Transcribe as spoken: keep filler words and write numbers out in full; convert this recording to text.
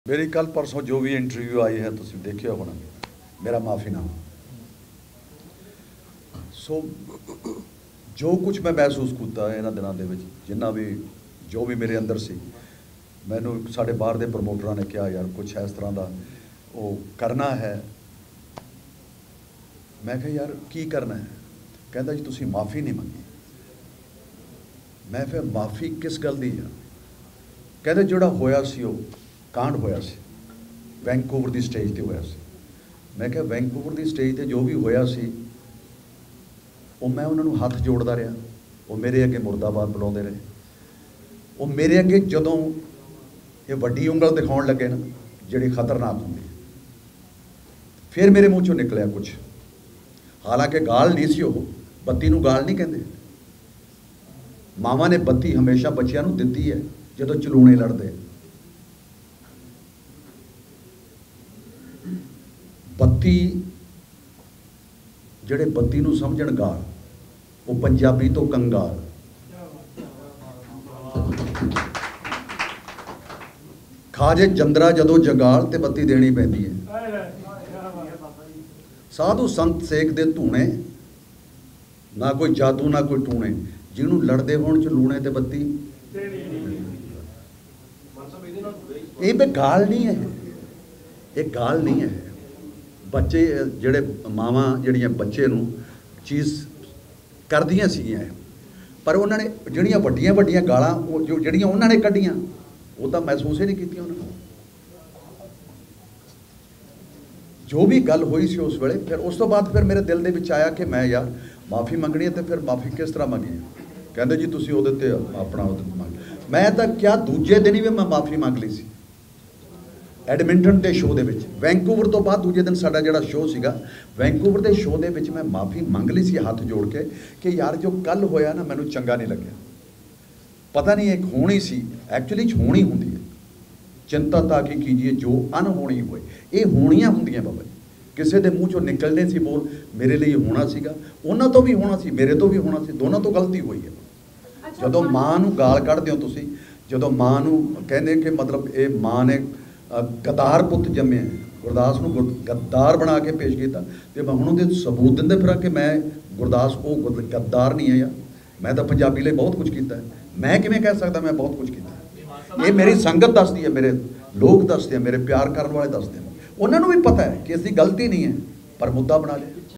मेरी कल परसों जो भी इंटरव्यू आई है तुम देखियो होना मेरा माफ़ीनामा। सो जो कुछ मैं महसूस किया इन्होंने दिनों के जिन्ना भी जो भी मेरे अंदर सी मैनू साढ़े बाहर के प्रमोटरों ने कहा यार कुछ इस तरह का वो करना है। मैं कहा यार की करना है, कहता जी तुसी माफ़ी नहीं मंगी। मैं फिर माफ़ी किस गल दी है, कहते जोड़ा होया सी वो कांड होया सी वैंकूवर की स्टेज पर होया सी। मैं क्या वैंकूवर की स्टेज पर जो भी होया सी वो मैं उन्होंने हाथ जोड़ता रहा, वो मेरे अगे मुर्दाबाद बुलाते रहे। वो मेरे अगे जदों ये वड्डी उंगल दिखाउण लगे ना जिहड़ी खतरनाक होंदी, फिर मेरे मूँह चों निकलिया कुछ, हालांकि गाल नहीं सी, वो बत्ती नूं गाल नहीं कहते। मावां ने बत्ती हमेशा बच्चियां नूं दित्ती है जदों चलूणे लड़ते। बत्ती जिहड़े बत्ती नूं समझण गाल, वो पंजाबी तो कंगाल। खाजे जंदरा जदों जगाल ते बत्ती देनी पैंदी है। साधु संत सेक दे धूने, ना कोई जादू ना कोई टूने, जिन्हों लड़ते होण च लूणे ते बत्ती। ये बे गाल नहीं है, ये गाल नहीं है। बच्चे जिहड़े मावां जिहड़ियां बच्चे नूं चीज़ करदियां सीगियां, पर उन्होंने जिहड़ियां वड्डियां वड्डियां गालां जो जिहड़ियां उन्होंने कड्ढियां वो तो महसूस ही नहीं कीतियां उन्होंने। जो भी गल हुई सी उस वेले, फिर उस तो बाद फिर मेरे दिल दे विच आया कि मैं यार माफ़ी मंगनी है, तो फिर माफ़ी किस तरह मंगी। कहते जी तुसीं उहदे ते अपना मंग। मैं तो क्या दूजे दिन ही भी मैं माफ़ी मंग ली सी एडमिंटन के शो के विच। वैंकूवर तो बाद दूजे दिन साडा जिहड़ा शो सीगा वैंकूवर के शो के विच मैं माफ़ी मंग ली सी हाथ जोड़ के कि यार जो कल होया ना मैनूं चंगा नहीं लग्या। पता नहीं एक होनी सी, एक्चुअली होनी होंदी है। चिंता ताकि कीजिए जो अनहोनी होए, ये होनियां होंदियां बाबा जी। किसी के मूँह चों निकलने सी बोल मेरे लिए होना सीगा, उन्हां तो भी होना सी, मेरे तो भी होना सी, दोनों तो गलती हुई है। जदों माँ नूं गाल कढ़दे हो तुसीं, जदों माँ नूं कहंदे कि मतलब ये माँ ने गद्दार पुत जम्मे, गुरदास नूं गद्दार बना के पेश किया, तो मैं हुण उहदे सबूत दिंदे फिरां कि मैं गुरदास वो गद्दार नहीं है यार। मैं तो पंजाबी लिए बहुत कुछ किया है, मैं किवें कह सकदा मैं बहुत कुछ किया। ये मेरी संगत दसदी है, मेरे लोग दसदे हैं, मेरे प्यार करने वाले दसदे हैं। उन्होंने भी पता है कि इसकी गलती नहीं है, पर मुद्दा बना लिया।